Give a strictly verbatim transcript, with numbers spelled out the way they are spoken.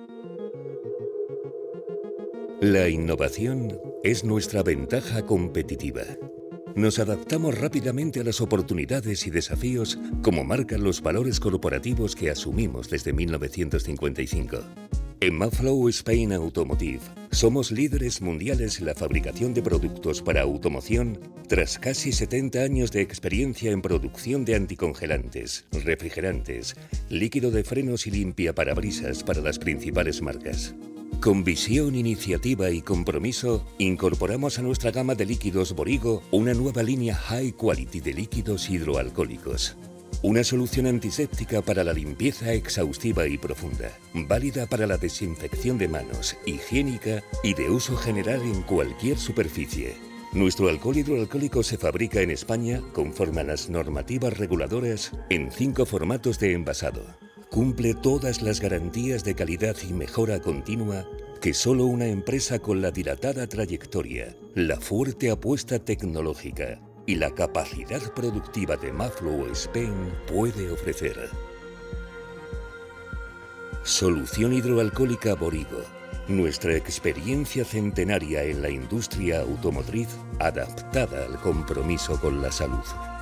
La innovación es nuestra ventaja competitiva. Nos adaptamos rápidamente a las oportunidades y desafíos como marcan los valores corporativos que asumimos desde mil novecientos cincuenta y cinco. En Mapflow Spain Automotive somos líderes mundiales en la fabricación de productos para automoción tras casi setenta años de experiencia en producción de anticongelantes, refrigerantes, líquido de frenos y limpiaparabrisas para las principales marcas. Con visión, iniciativa y compromiso, incorporamos a nuestra gama de líquidos Borigo una nueva línea High Quality de líquidos hidroalcohólicos. Una solución antiséptica para la limpieza exhaustiva y profunda, válida para la desinfección de manos, higiénica y de uso general en cualquier superficie. Nuestro alcohol hidroalcohólico se fabrica en España conforme a las normativas reguladoras en cinco formatos de envasado. Cumple todas las garantías de calidad y mejora continua que solo una empresa con la dilatada trayectoria, la fuerte apuesta tecnológica y la capacidad productiva de Mapflow Spain puede ofrecer. Solución hidroalcohólica Borigo. Nuestra experiencia centenaria en la industria automotriz adaptada al compromiso con la salud.